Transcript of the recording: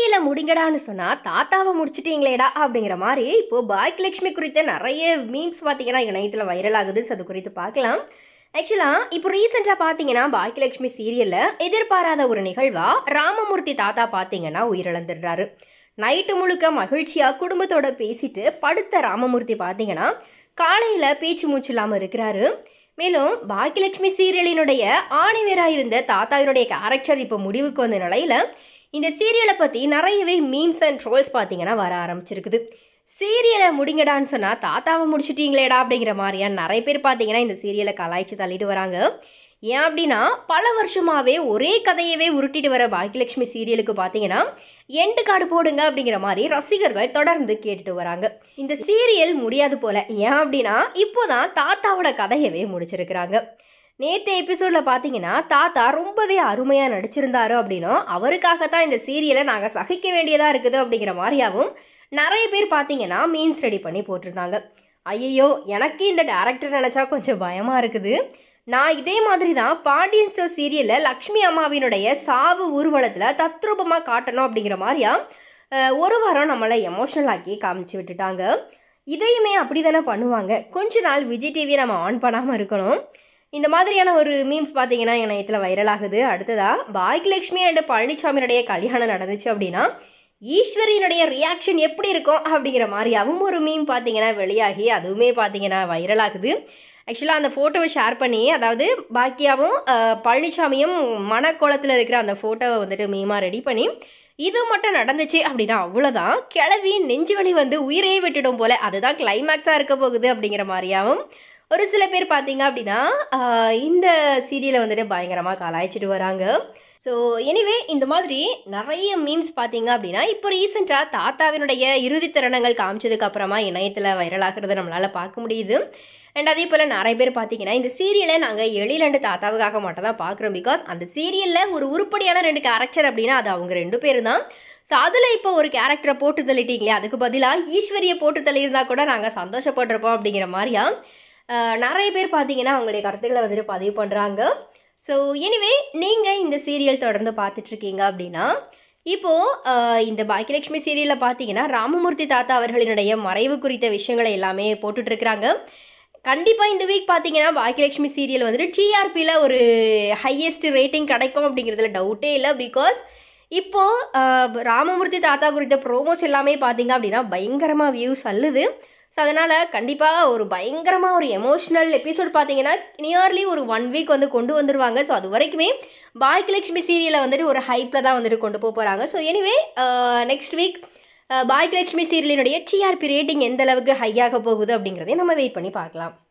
சீரியல முடிங்கடான்னு சொன்னா தாத்தாவை முடிச்சிட்டீங்களேடா அப்படிங்கிற மாதிரி இப்போ பாக்கியலட்சுமி குறித்த நிறைய மீம்ஸ் பார்த்தீங்கன்னா இணையத்தில் வைரல் ஆகுது. ஸோ அது குறித்து பார்க்கலாம். ஆக்சுவலாக இப்போ ரீசெண்டாக பார்த்தீங்கன்னா பாக்கியலட்சுமி சீரியலில் எதிர்பாராத ஒரு நிகழ்வா ராமமூர்த்தி தாத்தா பார்த்தீங்கன்னா உயிரிழந்துடுறாரு. நைட்டு முழுக்க மகிழ்ச்சியாக குடும்பத்தோட பேசிட்டு படுத்த ராமமூர்த்தி பார்த்தீங்கன்னா காலையில் பேச்சு மூச்சு இல்லாமல் இருக்கிறாரு. மேலும் பாக்கியலட்சுமி சீரியலினுடைய ஆணிவேராக இருந்த தாத்தாவினுடைய கேரக்டர் இப்போ முடிவுக்கு வந்த நிலையில் இந்த சீரியலை பற்றி நிறையவே மீம்ஸ் அண்ட் ட்ரோல்ஸ் பார்த்தீங்கன்னா வர ஆரம்பிச்சிருக்குது. சீரியலை முடிங்கடான்னு சொன்னால் தாத்தாவை முடிச்சிட்டீங்களேடா அப்படிங்கிற மாதிரியா நிறைய பேர் பார்த்தீங்கன்னா இந்த சீரியலை கலாய்ச்சி தள்ளிட்டு வராங்க. ஏன் அப்படின்னா பல வருஷமாகவே ஒரே கதையவே உருட்டிட்டு வர பாக்கியலட்சுமி சீரியலுக்கு பார்த்தீங்கன்னா எண்டு கார்டு போடுங்க அப்படிங்கிற மாதிரி ரசிகர்கள் தொடர்ந்து கேட்டுட்டு வராங்க. இந்த சீரியல் முடியாது போல. ஏன் அப்படின்னா இப்போதான் தாத்தாவோட கதையவே முடிச்சிருக்கிறாங்க. நேற்று எபிசோடில் பார்த்தீங்கன்னா தாத்தா ரொம்பவே அருமையாக நடிச்சிருந்தாரு அப்படின்னும் அவருக்காகத்தான் இந்த சீரியலை நாங்கள் சகிக்க வேண்டியதாக இருக்குது அப்படிங்கிற மாதிரியாகவும் நிறைய பேர் பார்த்தீங்கன்னா மீன்ஸ் ரெடி பண்ணி போட்டிருந்தாங்க. ஐயோ, எனக்கு இந்த டேரக்டர் நினச்சா கொஞ்சம் பயமாக இருக்குது. நான் இதே மாதிரி தான் பாண்டியன் ஸ்டோர் சீரியலில் லக்ஷ்மி அம்மாவினுடைய சாவு ஊர்வலத்தில் தத்ரூபமாக காட்டணும் அப்படிங்கிற மாதிரியா ஒரு வாரம் நம்மளை எமோஷனல் ஆக்கி காமிச்சு விட்டுட்டாங்க. இதையுமே அப்படி தானே பண்ணுவாங்க. கொஞ்ச நாள் விஜய் டிவியை நம்ம ஆன் பண்ணாமல் இருக்கணும். இந்த மாதிரியான ஒரு மீம்ஸ் பார்த்தீங்கன்னா இணையத்தில் வைரல் ஆகுது. அடுத்ததாக பாக்கியலட்சுமி அண்ட் பழனிசாமியினுடைய கல்யாணம் நடந்துச்சு அப்படின்னா ஈஸ்வரியினுடைய ரியாக்ஷன் எப்படி இருக்கும் அப்படிங்கிற மாதிரியாகவும் ஒரு மீம் பார்த்தீங்கன்னா வெளியாகி அதுவுமே பார்த்தீங்கன்னா வைரல் ஆகுது. ஆக்சுவலாக அந்த ஃபோட்டோவை ஷேர் பண்ணி, அதாவது பாக்கியாவும் பழனிசாமியும் மனக்கோலத்தில் இருக்கிற அந்த ஃபோட்டோவை வந்துட்டு மீமாக ரெடி பண்ணி இது மட்டும் நடந்துச்சு அப்படின்னா அவ்வளோதான், கிளவி நெஞ்சு வலி வந்து உயிரையே விட்டுடும் போல், அதுதான் கிளைமேக்ஸாக இருக்க போகுது அப்படிங்கிற மாதிரியாகவும் ஒரு சில பேர் பார்த்தீங்க அப்படின்னா இந்த சீரியலை வந்துட்டு பயங்கரமாக கலாய்ச்சிட்டு வராங்க. ஸோ எனிவே இந்த மாதிரி நிறைய மீம்ஸ் பார்த்தீங்க அப்படின்னா இப்போ ரீசெண்டாக தாத்தாவினுடைய இறுதி தருணங்கள் காமிச்சதுக்கு அப்புறமா இணையத்தில் வைரலாகிறத நம்மளால் பார்க்க முடியுது. அண்ட் அதே போல் நிறைய பேர் பார்த்தீங்கன்னா இந்த சீரியலை நாங்கள் எழிலண்டு தாத்தாவுக்காக மட்டும் தான் பார்க்குறோம். பிகாஸ் அந்த சீரியலில் ஒரு உருப்படியான 2 கேரக்டர் அப்படின்னா அது அவங்க 2 பேர் தான். ஸோ அதில் இப்போ ஒரு கேரக்டரை போட்டு தள்ளிட்டீங்களே, அதுக்கு பதிலாக ஈஸ்வரியை போட்டு தள்ளியிருந்தா கூட நாங்கள் சந்தோஷப்பட்டிருப்போம் அப்படிங்கிற மாதிரியா நிறைய பேர் பார்த்தீங்கன்னா அவங்களுடைய கருத்துக்களை வந்துட்டு பதிவு பண்ணுறாங்க. ஸோ எனிவே நீங்கள் இந்த சீரியல் தொடர்ந்து பார்த்துட்ருக்கீங்க அப்படின்னா இப்போது இந்த பாக்கியலட்சுமி சீரியலில் பார்த்தீங்கன்னா ராமமூர்த்தி தாத்தா அவர்களினுடைய மறைவு குறித்த விஷயங்களை எல்லாமே போட்டுட்ருக்குறாங்க. கண்டிப்பாக இந்த வீக் பார்த்தீங்கன்னா பாக்கியலட்சுமி சீரியல் வந்துட்டு டிஆர்பியில் ஒரு ஹையஸ்ட் ரேட்டிங் கிடைக்கும் அப்படிங்கிறதுல டவுட்டே இல்லை. பிகாஸ் இப்போது ராமமூர்த்தி தாத்தா குறித்த ப்ரோமோஸ் எல்லாமே பார்த்தீங்க அப்படின்னா பயங்கரமாக வியூஸ் அள்ளுது. ஸோ அதனால் கண்டிப்பாக ஒரு பயங்கரமாக ஒரு எமோஷ்னல் எபிசோட் பார்த்தீங்கன்னா நியர்லி ஒரு 1 வீக் வந்து கொண்டு வந்துடுவாங்க. ஸோ அது வரைக்குமே பாக்கியலட்சுமி சீரியலை வந்துட்டு ஒரு ஹைப்பில் தான் வந்துட்டு கொண்டு போகிறாங்க. So anyway next week Baakiyalakshmi சீரியலினுடைய டிஆர்பி ரேட்டிங் எந்த அளவுக்கு ஹையாக போகுது அப்படிங்கிறதையும் நம்ம வெயிட் பண்ணி பார்க்கலாம்.